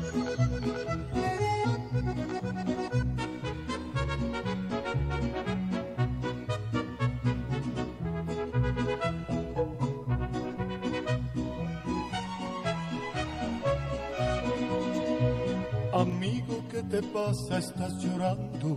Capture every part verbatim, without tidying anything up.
Amigo, ¿qué te pasa? Estás llorando.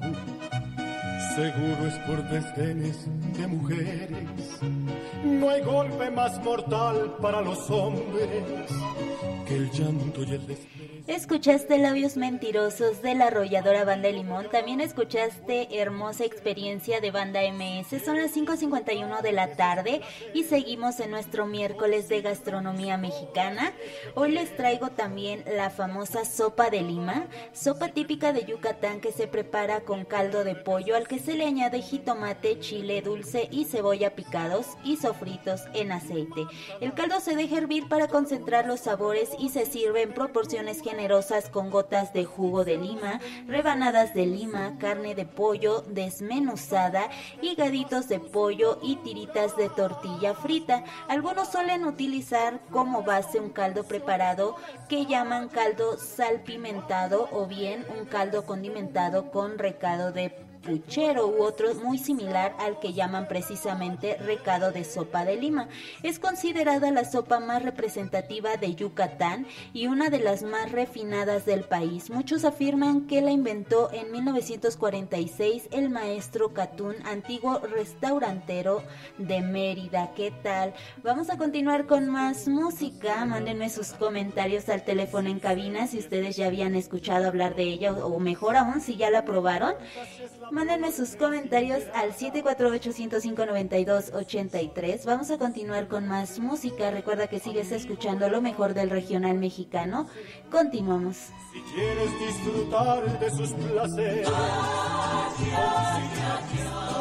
Seguro es por desdenes de mujeres. No hay golpe más mortal para los hombres que el llanto y el desprecio. Escuchaste Labios Mentirosos de la arrolladora Banda Limón. También escuchaste Hermosa Experiencia de Banda M S. Son las cinco cincuenta y uno de la tarde y seguimos en nuestro miércoles de gastronomía mexicana. Hoy les traigo también la famosa sopa de lima, sopa típica de Yucatán que se prepara con caldo de pollo al que se le añade jitomate, chile dulce y cebolla picados y sofritos en aceite. El caldo se deja hervir para concentrar los sabores y se sirve en proporciones generosas con gotas de jugo de lima, rebanadas de lima, carne de pollo desmenuzada, higaditos de pollo y tiritas de tortilla frita. Algunos suelen utilizar como base un caldo preparado que llaman caldo salpimentado o bien un caldo condimentado con recado de puchero u otro muy similar al que llaman precisamente recado de sopa de lima. Es considerada la sopa más representativa de Yucatán y una de las más refinadas del país. Muchos afirman que la inventó en mil novecientos cuarenta y seis el maestro Catún, antiguo restaurantero de Mérida. ¿Qué tal? Vamos a continuar con más música. Mándenme sus comentarios al teléfono en cabina si ustedes ya habían escuchado hablar de ella o mejor aún si ya la probaron. Mándenme sus comentarios al siete cuatro ocho, uno cero cinco, nueve dos ocho tres. Vamos a continuar con más música. Recuerda que sigues escuchando lo mejor del regional mexicano. Continuamos. Si quieres disfrutar de sus placeres, ay, ay, ay,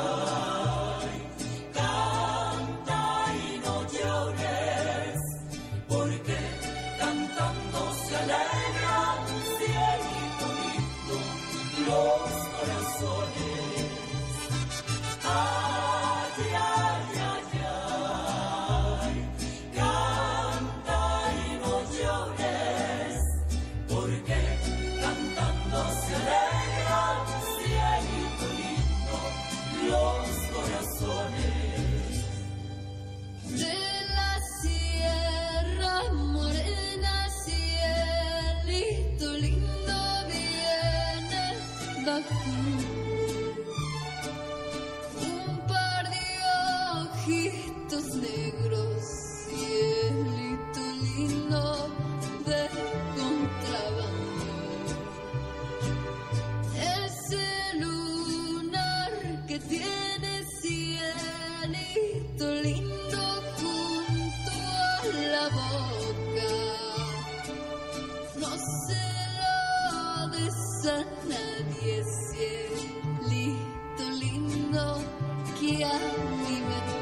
ay, canta y no llores, porque cantando se alegra cielito lindo los corazones. Ay, ay, ay, ay, canta y no llores, porque cantando se alegra cielito lindo los corazones. De la sierra morena cielito lindo viene bajando. Ojitos negros, cielito lindo de contrabando. Ese lunar que tiene cielito lindo junto a la boca, no se lo des a nadie, cielito lindo que a mí me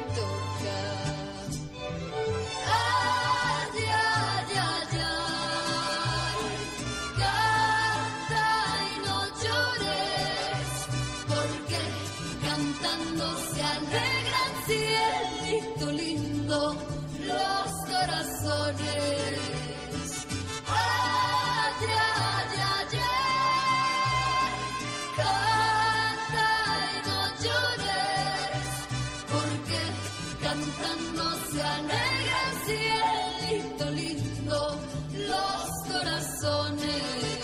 cielito lindo los corazones. Ay, ay, ay, ay, canta y no llores, porque cantando se alegran cielito lindo los corazones.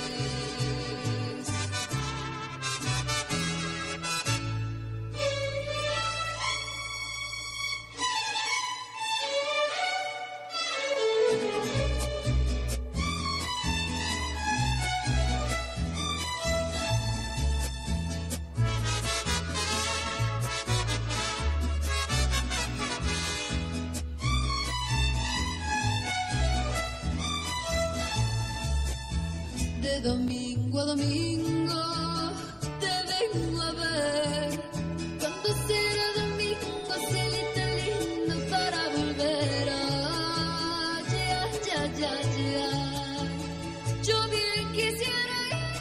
De domingo a domingo te vengo a ver. Cuando será domingo, cielito lindo para volver. Ay, ay, ay, ay, ay. Yo bien quisiera ir,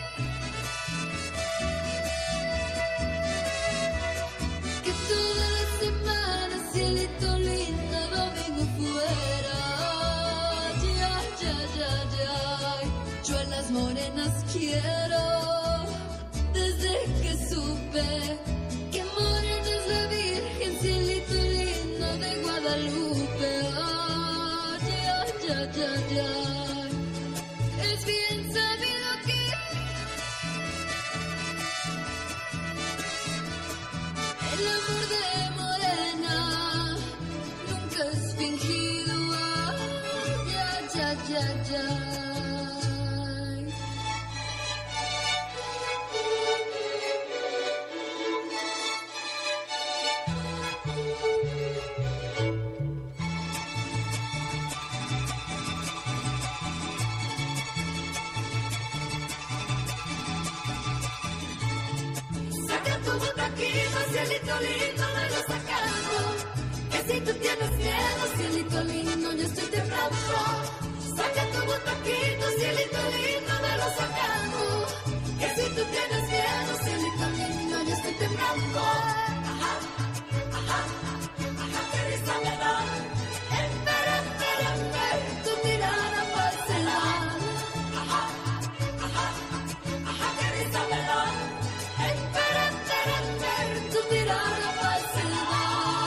que toda la semana, cielito lindo, domingo fuera. Ay, ay, ay, ay, ay. Yo en las morenas Guadalupe. Qué morena es la Virgen, cielito lindo de Guadalupe. Ay, ay, ay, ay, ay. Es bien sabido que el amor de Morena nunca es fingido. Ay, ay, ay, ay, ay. Cielito lindo, me lo sacando. Que si tú tienes miedo, cielito lindo, yo estoy temblando. Saca tu butaquito, cielito lindo, me lo sacando. Que si tú tienes miedo, cielito lindo, yo estoy temblando. Ajá, ajá, ajá, que risa me da. Espera, espera, espera, tu mirada por ese lado. Ajá, ajá, ajá, que risa me da. Espera, espera, espera, tu mirada por ese lado.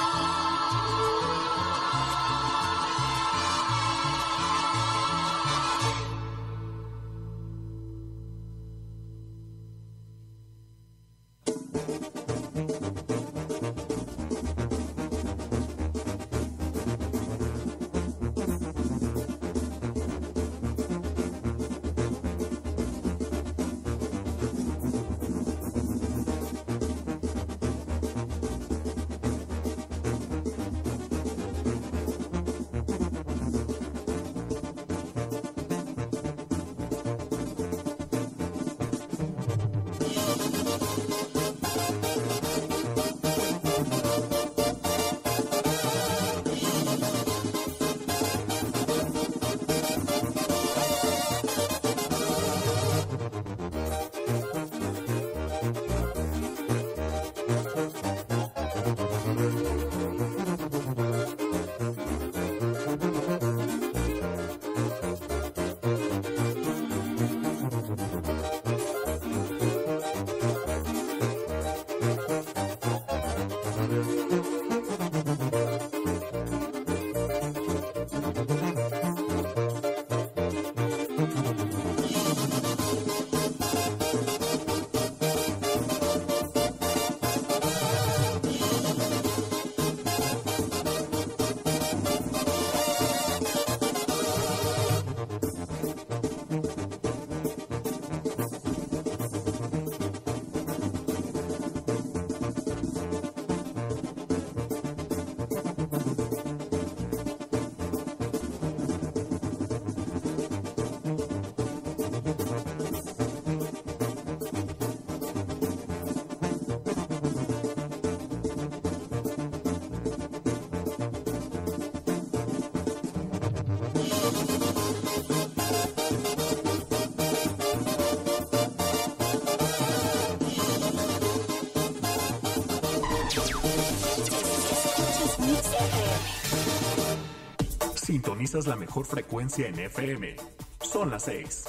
Sintonizas la mejor frecuencia en F M. Son las seis.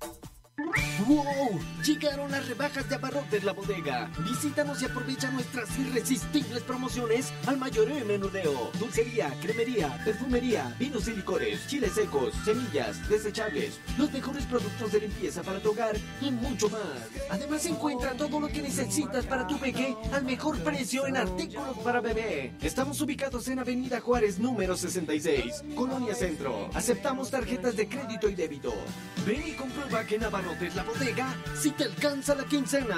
¡Wow! Llegaron las rebajas de Abarrotes La Bodega. Visítanos y aprovecha nuestras irresistibles promociones al mayoreo y menudeo. Dulcería, cremería, perfumería, vinos y licores, chiles secos, semillas, desechables, los mejores productos de limpieza para tu hogar y mucho más. Además encuentra todo lo que necesitas para tu peque al mejor precio en artículos para bebé. Estamos ubicados en Avenida Juárez número sesenta y seis, Colonia Centro. Aceptamos tarjetas de crédito y débito. Ven y comprueba que en Abarrotes La Bodega si te alcanza la quincena.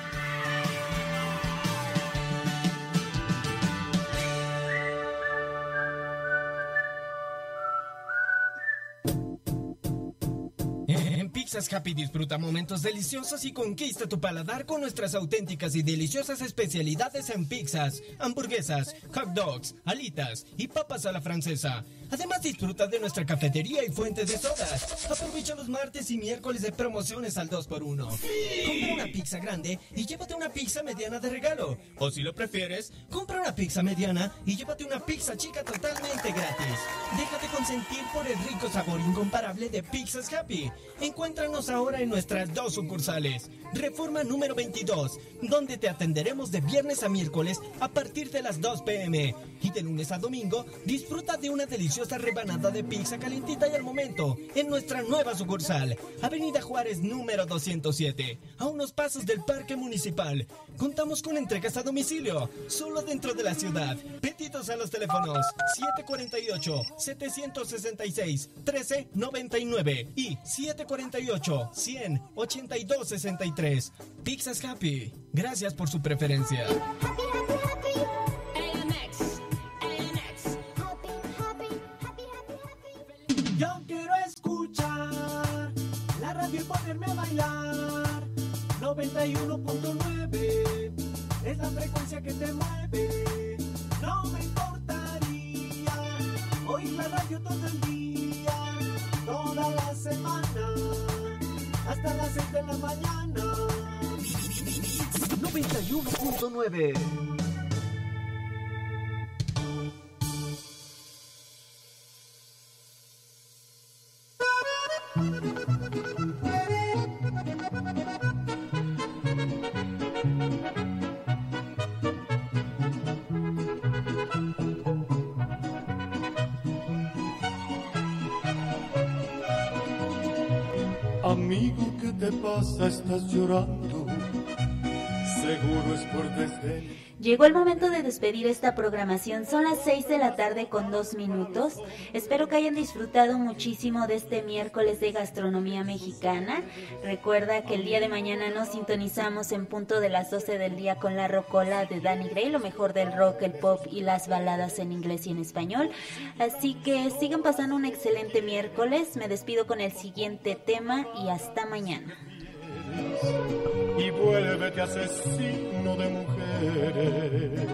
En Pizzas Happy disfruta momentos deliciosos y conquista tu paladar con nuestras auténticas y deliciosas especialidades en pizzas, hamburguesas, hot dogs, alitas y papas a la francesa. Además disfruta de nuestra cafetería y fuente de sodas. Aprovecha los martes y miércoles de promociones al dos por uno. Compra una pizza grande y llévate una pizza mediana de regalo. O si lo prefieres, compra una pizza mediana y llévate una pizza chica totalmente gratis. Déjate consentir por el rico sabor incomparable de Pizzas Happy. Encuentra Encuéntranos ahora en nuestras dos sucursales. Reforma número veintidós, donde te atenderemos de viernes a miércoles a partir de las dos pe eme. Y de lunes a domingo, disfruta de una deliciosa rebanada de pizza calentita y al momento en nuestra nueva sucursal, Avenida Juárez número doscientos siete, a unos pasos del Parque Municipal. Contamos con entregas a domicilio, solo dentro de la ciudad. Pedidos a los teléfonos siete cuarenta y ocho, setecientos sesenta y seis, trece noventa y nueve y siete cuarenta y ocho, cien, ochenta y dos sesenta y tres. Pizzas Happy. Gracias por su preferencia. Yo quiero escuchar la radio y ponerme a bailar. noventa y uno punto nueve es la frecuencia que te mueve. No me importaría oír la radio todo el día, toda la semana, hasta las seis de la mañana. noventa y uno punto nueve. Amigo, ¿qué te pasa? ¿Estás llorando? Seguro es por desdén. Llegó el momento de despedir esta programación. Son las seis de la tarde con dos minutos. Espero que hayan disfrutado muchísimo de este miércoles de gastronomía mexicana. Recuerda que el día de mañana nos sintonizamos en punto de las doce del día con la rocola de Danny Gray, lo mejor del rock, el pop y las baladas en inglés y en español. Así que sigan pasando un excelente miércoles. Me despido con el siguiente tema y hasta mañana. Y vuélvete asesino de mujeres.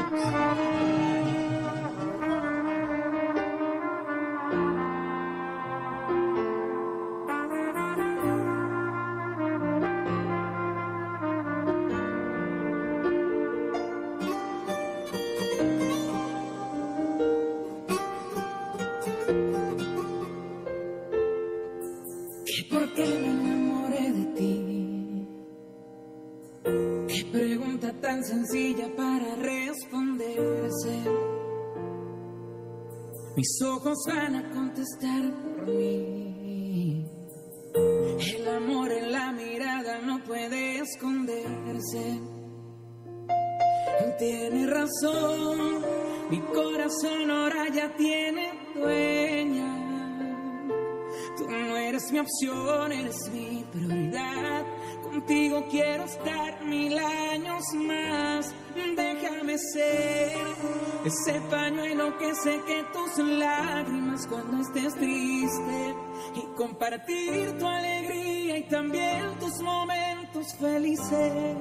¿Y por qué me enamoré de ti? Qué pregunta tan sencilla para responderse. Mis ojos van a contestar por mí. El amor en la mirada no puede esconderse. Tiene razón, mi corazón ahora ya tiene dueña. Tú no eres mi opción, eres mi prioridad. Contigo quiero estar mil años más. Déjame ser ese pañuelo que seque tus lágrimas cuando estés triste, y compartir tu alegría y también tus momentos felices.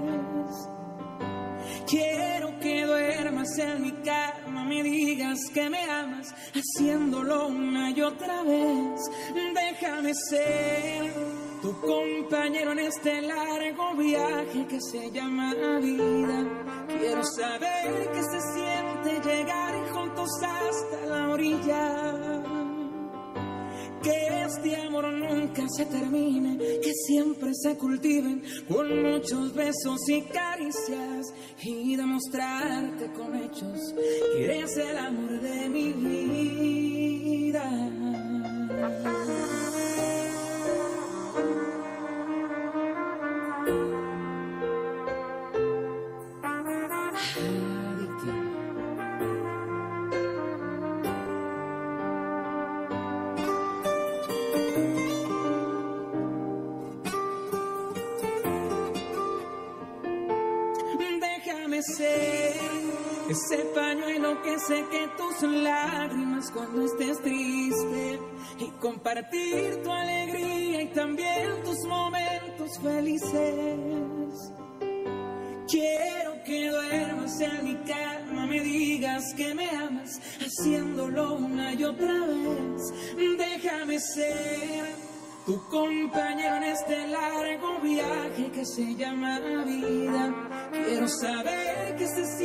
Quiero que duermas en mi cama, me digas que me amas, haciéndolo una y otra vez. Déjame ser tu compañero en este largo viaje que se llama vida. Quiero saber qué se siente llegar juntos hasta la orilla. Que este amor nunca se termine, que siempre se cultiven con muchos besos y caricias, y demostrarte con hechos que eres el amor de mi vida. Ser ese pañuelo que seque tus lágrimas cuando estés triste, y compartir tu alegría y también tus momentos felices. Quiero que duermas en mi cama, me digas que me amas, haciéndolo una y otra vez. Déjame ser tu compañero en este largo viaje que se llama vida. Quiero saber que se